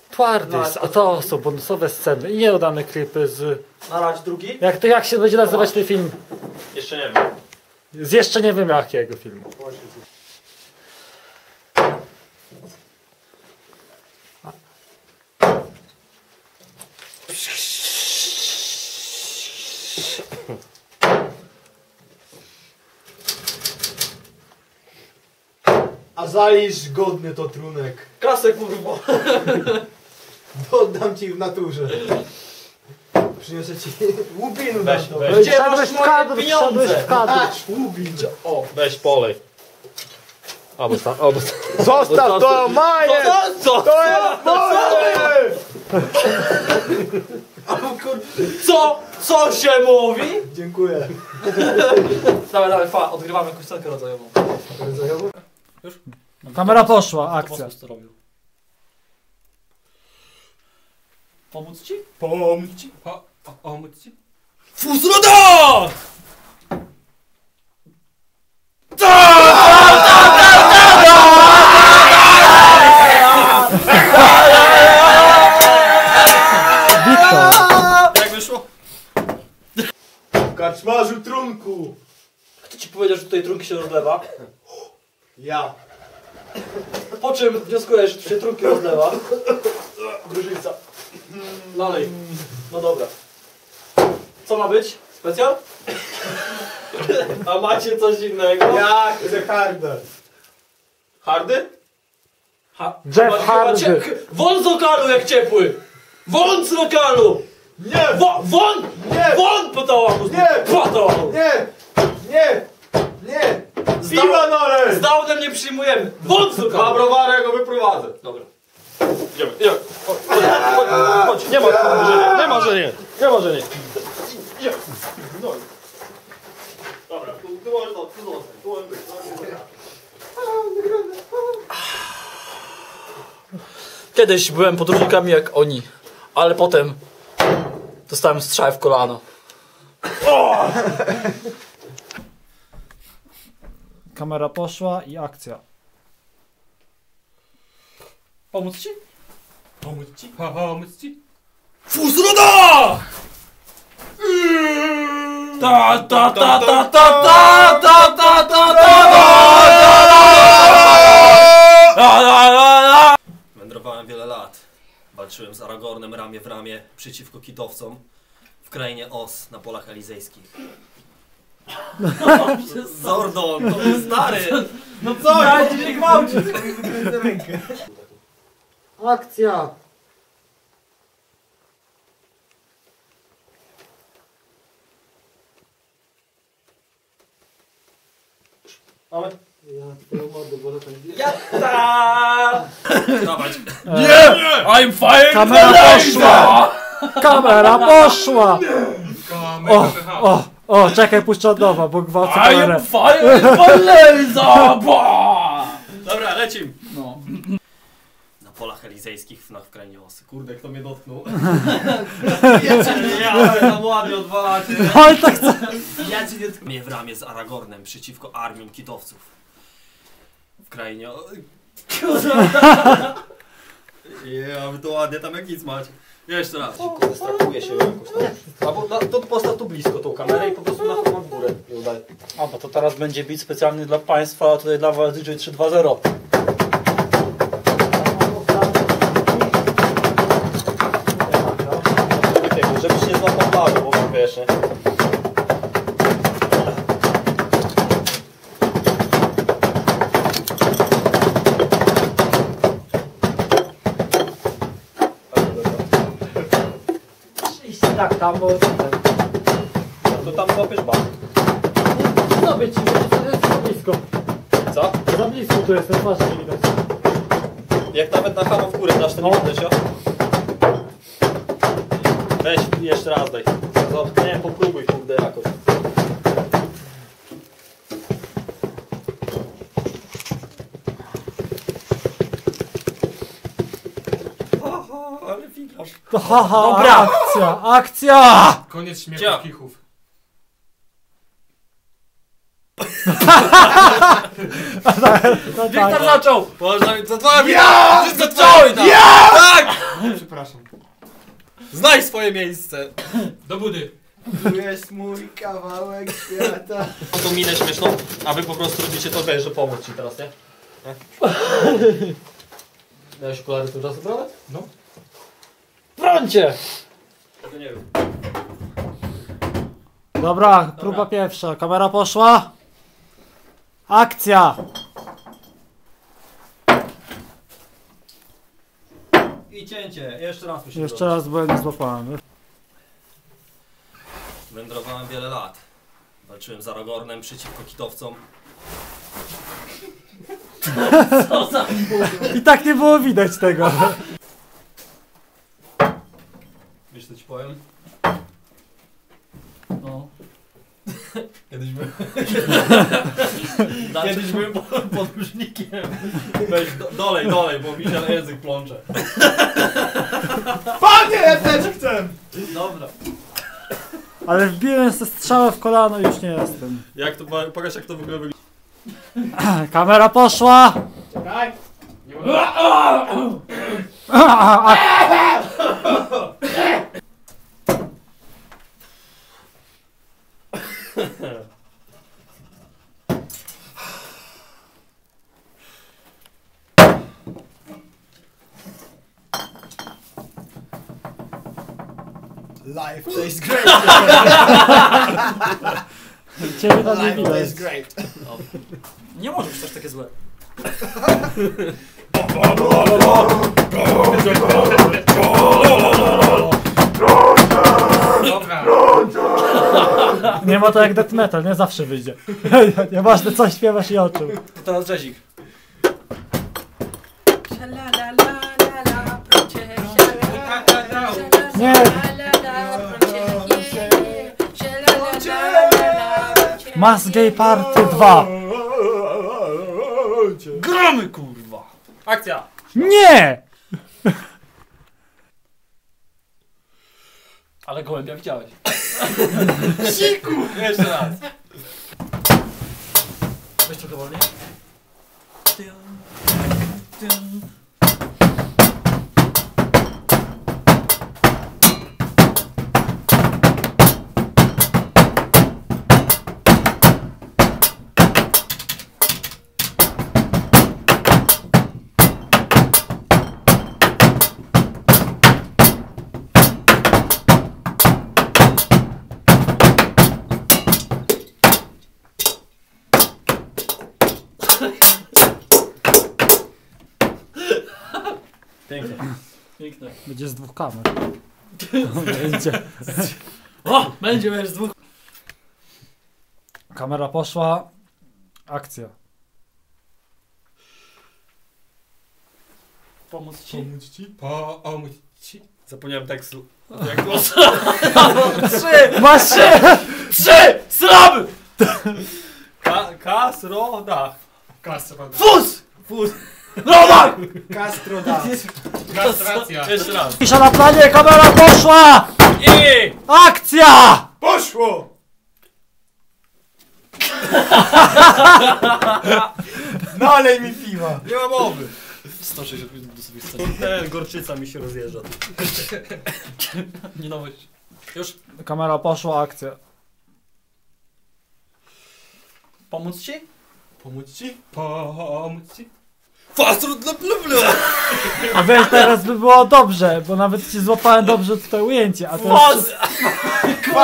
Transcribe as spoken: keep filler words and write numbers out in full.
Twardys, a to są bonusowe sceny i nieudane klipy z... Na razie drugi? Jak to jak się będzie nazywać ten film? Jeszcze nie wiem. Z jeszcze nie wiem jakiego filmu. A zalisz godny to trunek. Kasę kurwa. Oddam ci w naturze. Przyniosę ci łubinu na to. weź. Gdzie Wszedłeś masz w moje kadr, pieniądze? wszedłeś w kadr. Patrz, łubin. O, weź polej. Albo sta, albo sta. Zostaw to moje! Co? Co? To jest moje! Co? Co się mówi? Dziękuję. Dawaj, dawaj, fa, odgrywamy jakąś scenkę rodzajową. Już? Kamera poszła, akcja. To robił. Pomóc ci? Pomóc ci? Po, po, pomóc ci? Fusroda! Wiktor. Jak wyszło? Karczmarzu trunku. Kto ci powiedział, że tutaj trunki się rozlewa? Ja. Po czym wnioskujesz, że tu się trunki rozlewa? Grużyca. Dalej. No dobra. Co ma być? Specjal? A macie coś innego? Ja chcę hardę. Hardy? Ha Jeff chyba- chyba Hardy. cie- Won z lokalu jak ciepły! Won z lokalu! Nie! Wo won! Nie! Won! Pytała mu. Nie! Pytała mu. Nie! Nie! Nie! Z Piwa down- nalej! Z downem nie przyjmujemy. Won z Dwa lokalu! browary, ja go wyprowadzę. Dobra. Idziemy, idziemy. Chodź, chodź, chodź, chodź. Nie ma, że nie. Nie ma, że nie. Nie ma, że nie. Idziemy. No. Dobra, tu, tu możesz, tu, tu, tu możesz być. Kiedyś byłem podróżnikami jak oni, ale potem dostałem strzał w kolano. Kamera poszła i akcja. Pomóc ci? Pomóc ci? Pomóc ci? Fusroda! Ta ta ta ta ta ta ta ta ta ta. Wędrowałem wiele lat. Walczyłem z Aragornem ramię w ramię przeciwko kitowcom w krainie Os na polach elizejskich. Zordon, to był stary! No co? Dajcie się gwałcić! Akcja! Mamy? Ja twoją mordę, bo na ten Jata! Dawać. Nie! I'm fine! Kamera poszła! Kamera poszła! O, o, o, czekaj, puszczę od nowa, bo gwałcę kamerę. fire Laser! Dobra, lecim! No. Na polach elizejskich w, w krainie Osy. Kurde, kto mnie dotknął? Ja tam ładnie odwalacie. Oj, tak chcę. Ja ci nie Ramię w ramię z Aragornem przeciwko armiom kitowców. W krainie... O- Ja, wy to ładnie tam jak nic macie. Jeszcze raz. Strakuje się jakoś tam. Albo na, to postaw tu blisko tą kamerę i po prostu na w górę i udaj. A, bo to teraz będzie bit specjalny dla Państwa, a tutaj dla Was D J trzy dwa zero. Żebyś nie złapał lawy, bo wiesz, nie? Tak, tam, bo... To tam złapiesz bar. Nie zrobię ci, bo to jest za blisko. Co? Za blisko tu jest, ten twarz nie widać. Jak nawet na hamą w górę dasz, to nie No. widać, o? Weź jeszcze raz daj. Zobacz, nie, popróbuj kurde jakoś. Ale figrasz. Haha, Dobra. akcja, akcja! Koniec śmiechu Cia. kichów. No Wiktor tak. zaczął! Można mi to dwa Ja! Wszystko cały tam! Ja! Tak! Znajdź swoje miejsce! Do budy. Tu jest mój kawałek świata. Mam tą minę śmieszną, a wy po prostu robicie to, wiesz, że pomóc ci teraz, nie? nie? Miałeś okulary tym czasem, prawda? No. Froncie! To nie wiem. Dobra, próba pierwsza. Kamera poszła. Akcja! I cięcie, jeszcze raz musimy Jeszcze raz, bo ja nie złapałem. Wędrowałem wiele lat. Walczyłem z Aragornem przeciwko kitowcom. Co za... I tak nie było widać tego. Wiesz co ci powiem? No. Kiedyś byłem... Kiedyś byłem pod- podróżnikiem. Weź, do, dolej, dolej, bo mi się na język plącze. Panie, ja też chcę! Dobra. Ale wbiłem sobie strzałę w kolano i już nie jestem. Jak to, pokaż jak to w ogóle wygląda. Kamera poszła. Czekaj. Life tastes great. Ciebie tam nie Life widać. tastes great. Nie może być też takie złe. Dobra. Nie ma to jak death metal, nie zawsze wyjdzie. Nieważne co śpiewasz i o czym. To teraz jazzik. Nie. Mass Gay Party dwa. Gramy kurwa! Akcja! Nie! Ale gołębia widziałeś. Siku! Jeszcze raz. Weź trochę wolniej. Pięknie. Piękne. Będzie z dwóch kamer. Będzie. O! Będzie wiesz z dwóch. Kamera poszła. Akcja. Pomóc ci? Pomóc ci? Pomóc ci? Zapomniałem tekstu. Jak to? Trzy! Masz się! Trzy! Sraby! Ka kasroda. Kastroda. Fus! Fus. Roman! Kastroda. Kastracja. Jeszcze raz. Pisza na planie, kamera poszła! I! Akcja! Poszło! Nalej mi piwa. Nie ma mowy. sto sześćdziesiąt pięć do sobie sceny. Ten gorczyca mi się rozjeżdża. Nie nowość. Już? Kamera poszła, akcja. Pomóc ci? Pomóc ci? Pomóc ci? Fast dla blublu! A wiesz, teraz by było dobrze, bo nawet ci złapałem dobrze tutaj ujęcie, a teraz... Fas!